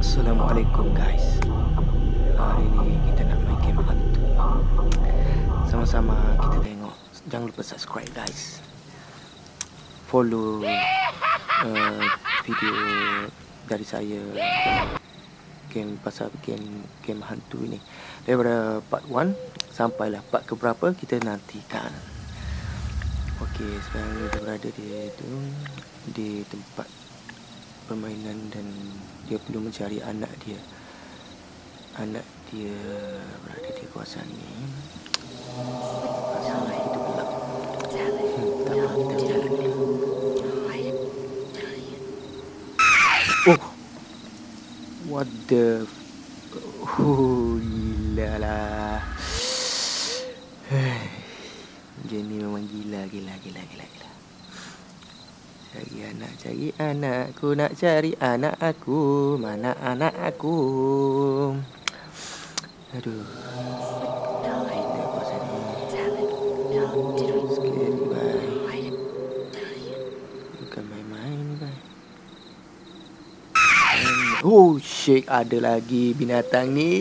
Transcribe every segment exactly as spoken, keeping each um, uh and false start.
Assalamualaikum guys. Hari ni kita nak main game hantu. Sama-sama kita tengok. Jangan lupa subscribe guys. Follow uh, video dari saya game pasal game game hantu ni. Daripada part one sampailah part ke berapa kita nantikan. Okey, sekarang kita berada di itu di tempat permainan dan dia perlu mencari anak dia. Anak dia berada di kawasan ni. Asal itu gelap. Hmm, tak apa, kita jalan dulu. Oh, what the? Oh, gila lah. Dia ni memang gila, gila, gila, gila, gila. Cari anak, cari anak, aku nak cari anak aku. Mana anak aku? Aduh. Lain aku sini. Scary bye. Bukan main-main ni bye. Oh shit, ada lagi binatang ni.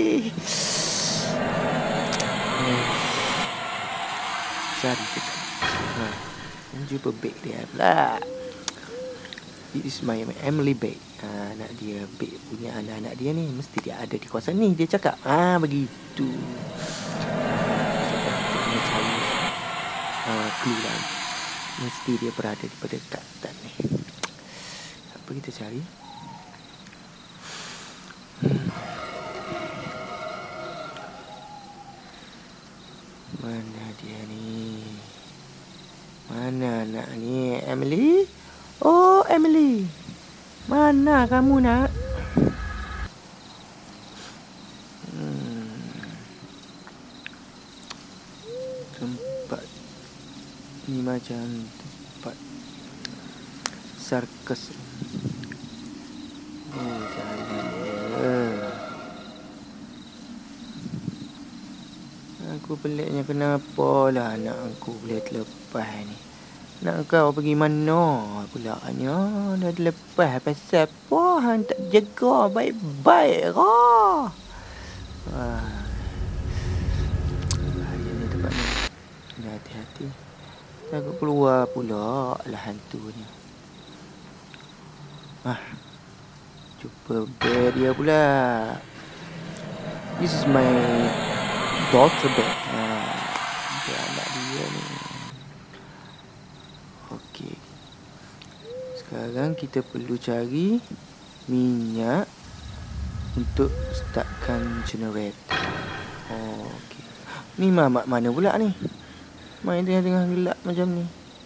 Cari kita. Ha. Jumpa beg dia pula. It is my Emily beg. Ha, anak dia beg punya anak-anak dia ni. Mesti dia ada di kawasan ni. Dia cakap. Ah ha, begitu. Cakap kita kena cari uh, clue lah. Mesti dia berada di berdekatan ni. Apa kita cari? Hmm. Mana dia ni? Mana anak ni? Emily? Oh, Emily. Mana kamu nak? Hmm. Tempat ni macam tempat sarkas. Oh, jalan dia. Aku peliknya kenapa lah anak aku boleh terlepas ni. Nak kau pergi mana pula nya? Dah lepas pasal apa? Hang tak jaga baik-baik lah. Wah. Bahaya ni tempat ni. Kena hati-hati. Takut keluar pula lah hantunya. Ah. Jumpa bear dia pula. This is my daughter bear. Ah. Dia anak dia ni. Okey. Sekarang kita perlu cari minyak untuk startkan generator. Oh, okey. Ni mamak mana pula ni? Main tengah-tengah gelap macam ni.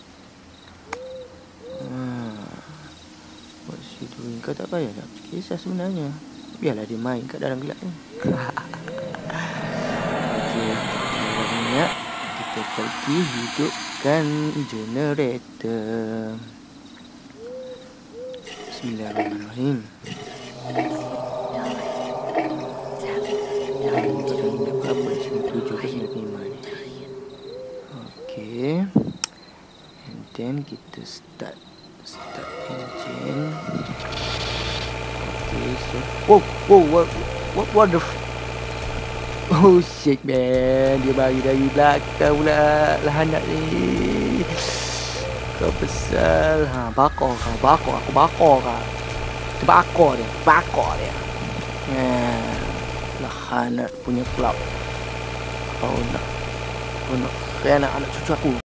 Ha. What's she doing? Kau tak payah nak kisah sebenarnya. Biarlah dia main kat dalam gelap ni. Okey, kita minyak. Kita pergi hidupkan generator. Bismillahirrahmanirrahim. Berapa di sini? Tujuh ke sembilan lima ni. Okey. And then kita start Start engine. Okey, so oh, oh, what, what, what the f- oh shit man. Dia bagi dari belakang pula lah anak ni. Kau besar. Ha, bakar kau, bakar aku, bakar kau. Kita bakar dia, bakar dia. Ha, lah anak punya kelab. Kau nak Kau nak khianat anak cucu aku.